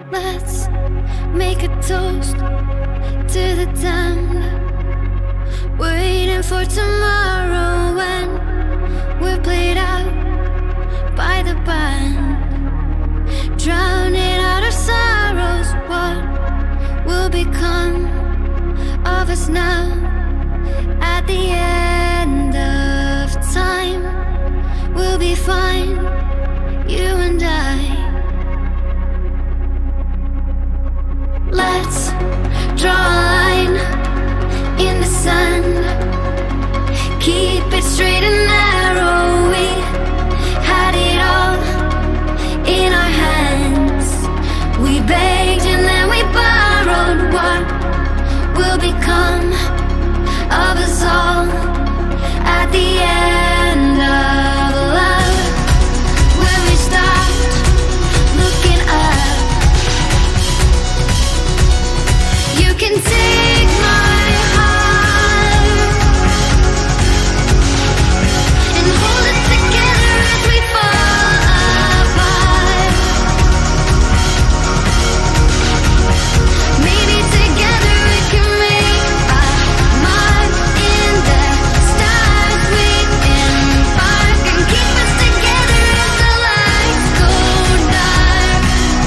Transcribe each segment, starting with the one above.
Let's make a toast to the damned, waiting for tomorrow when we're played out by the band, drowning out our sorrows. What will become of us now at the end of time? We'll be fine, you and I. Let's draw a line in the sand, keep it straight and narrow. We had it all in our hands. We begged and then we borrowed. What will become of us all at the end of love? When we stopped looking up, you can take my heart and hold it together as we fall apart. Maybe together we can make a mark in the stars we embark, and keep us together as the lights go dark.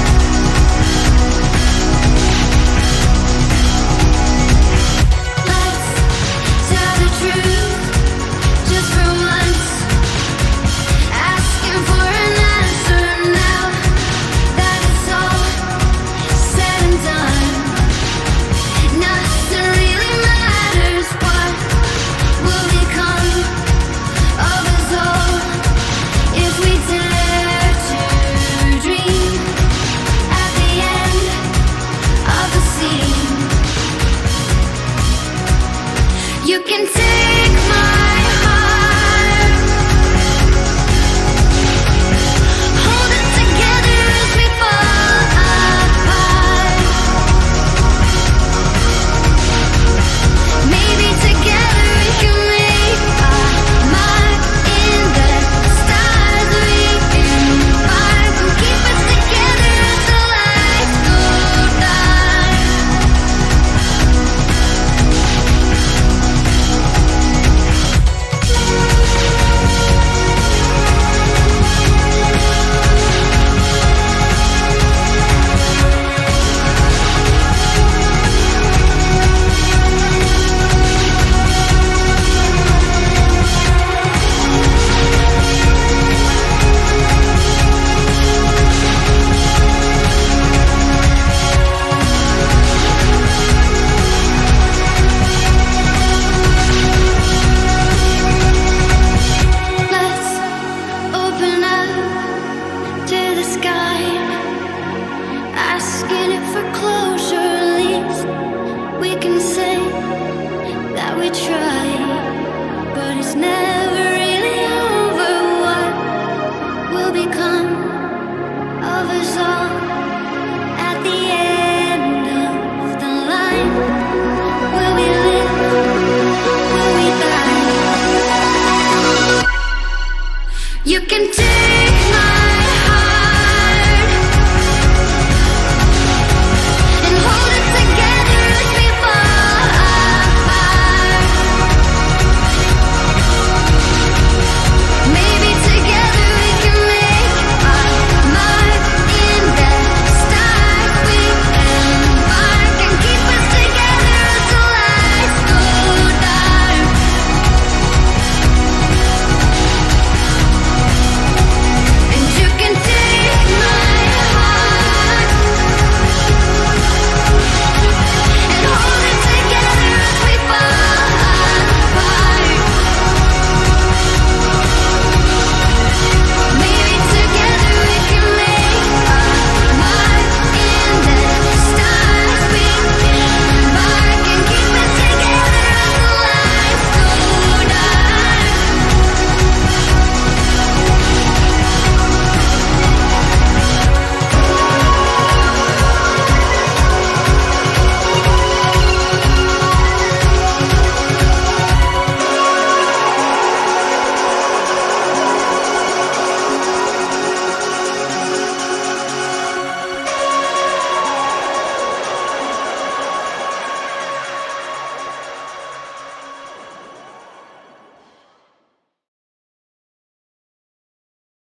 Let's tell the truth just for once, asking for an answer now that it's all said and done. Nothing really matters. What will become of us all if we dare to dream at the end of the scene? You can take my heart, hold it together as we fall apart. Maybe together we can make a mark in the stars we embark, and keep us together as the lights go dark. Let's open up to the sky, asking it for closure. At least we can say that we tried, but it's never really over. What will become of us all at the end of the line? Will we live? Will we die? You can take